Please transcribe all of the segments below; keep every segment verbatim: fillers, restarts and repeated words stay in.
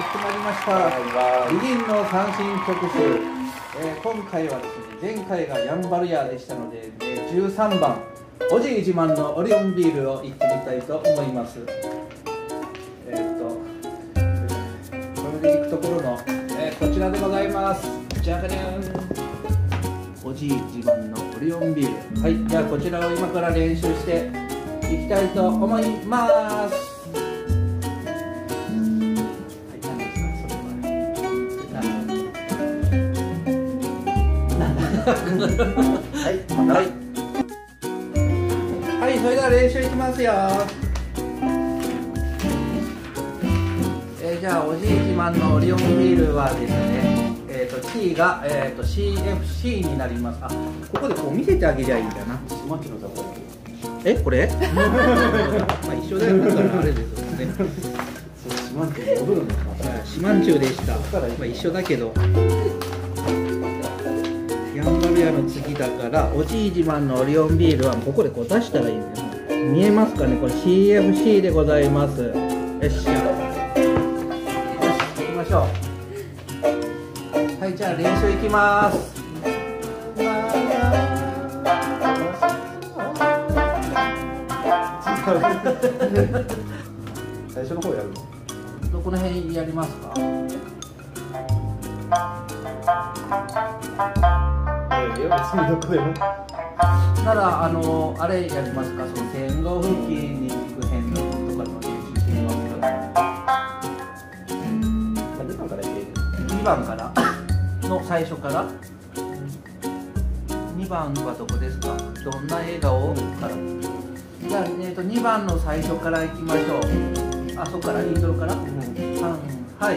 くなりました。ビギンの三振特集、えー、今回はですね、前回がヤンバルヤーでしたので、えー、じゅうさんばんおじい自慢のオリオンビールをいってみたいと思います。えー、っとこれでいくところの、えー、こちらでございます。じゃがりゃん、おじい自慢のオリオンビール。はい、じゃあこちらを今から練習していきたいと思います。はい、はい、はい、それでは練習いきますよ。えー、じゃあおじい自慢のオリオンビールはですね、えーと、キーが、えーと シーエフシー になります。あ、ここでこう見せてあげりゃいいんだな。え、これ？まあ一緒だよ。だからあれですよね。四万十でした。まあ一緒だけど。ヤンバルヤの次だから、おじい自慢のオリオンビールはここでこう出したらいいんだよ。見えますかね、これ シーエフシー でございます。よっしゃ、よし、行きましょう。はい、じゃあ練習いきます。 最初の方やるの？ どこの辺やりますか？なら、あの、あれやりますか、その線路付近に行く辺とかの練習してみますか？ にばんからやってにばんからの最初からにばんはどこですか？どんな映画をからじゃあ、えーと、にばんの最初からいきましょう。あ、そこからイントロから、うん、はい。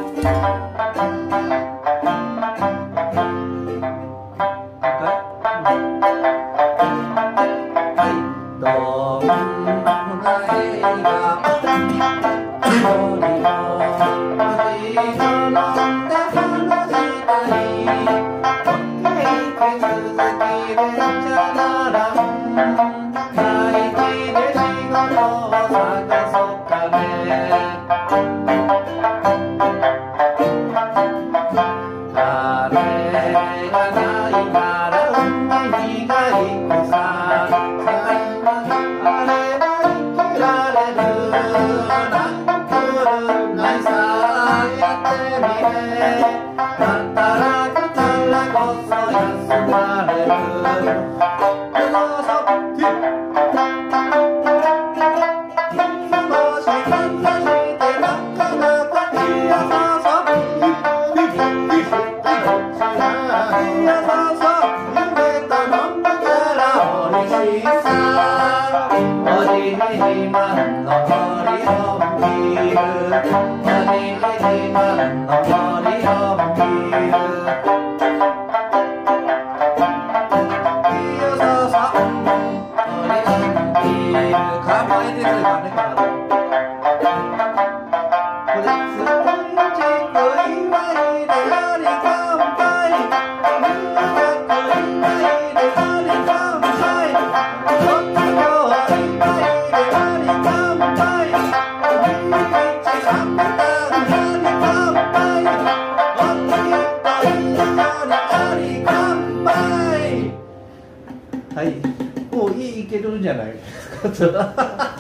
はい、もういいけるんじゃないですか。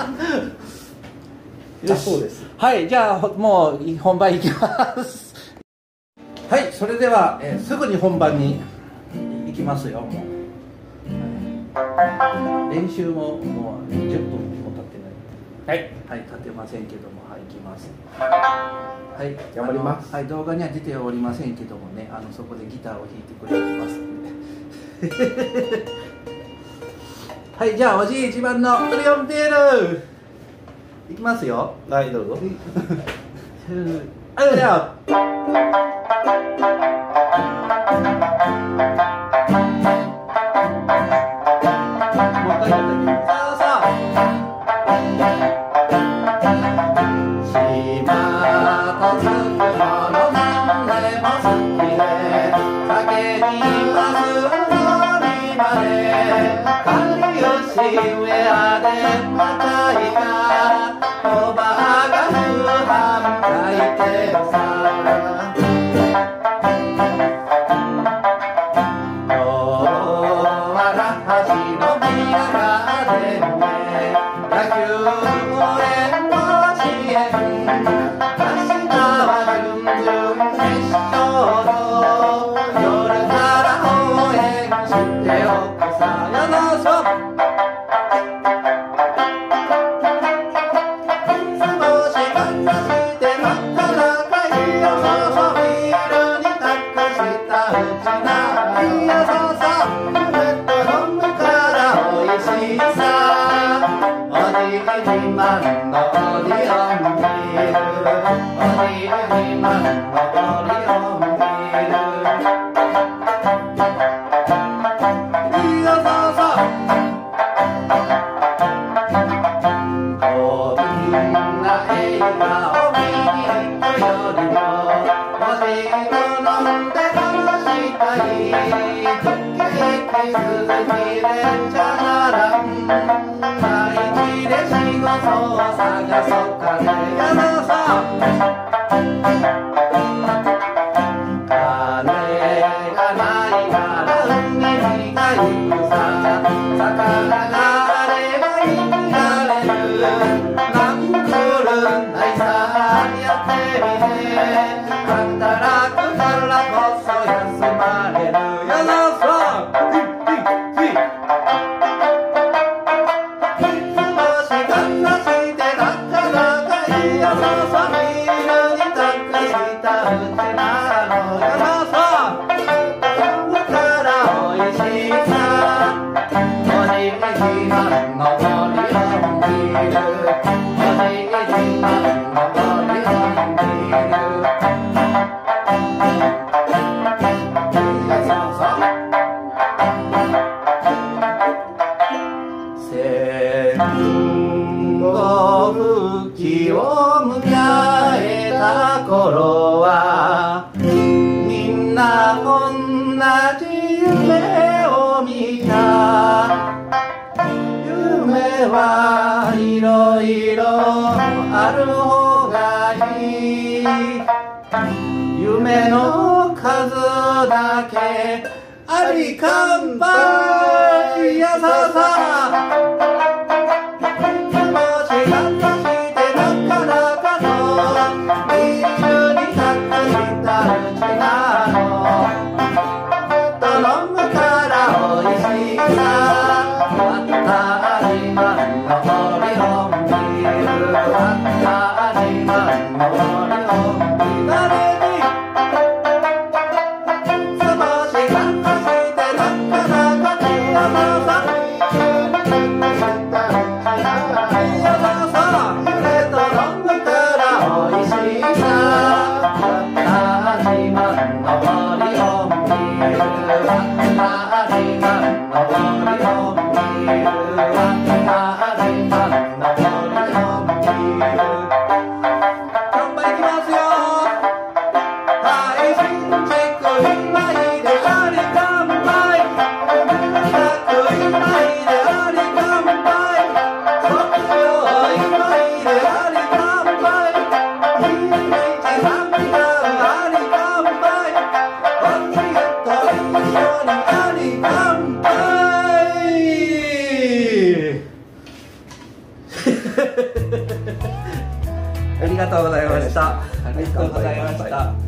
よし、そうです。はい、じゃあもう本番いきます。はい、それでは、えー、すぐに本番に行きますよ。もう練習ももうじゅっぷんも経ってない。はい、はい、経ってませんけども、はい、行きます。はい、頑張ります。はい、動画には出ておりませんけどもね、あのそこでギターを弾いてくれてますので。はい、じゃあおじい自慢のオリオンビールいきますよ。 はい、どうぞ。 あれだよ。上でまたいかおばあが不反対いてるさ今日は那覇市のビアガーデンで野球応援甲子園明日は準々決勝の夜から応援しておくさよなら自慢のオリオンビールオリ自慢のオリオンビールいやそうそうこんな映画を見に行くよりもおじいと飲んで楽したいケーキ鈴木でチャララン毎日で仕事を探そうかねやろうさ金がないから海にが行くさ魚があれば生きられるなんくるないさやってみて働くからこそ休まれるやろうさ戦後復帰を迎えた頃はみんな同じ夢を見た夢はいろいろある方がいい夢の数だけあり乾杯やささありがとうございました。 ありがとうございました。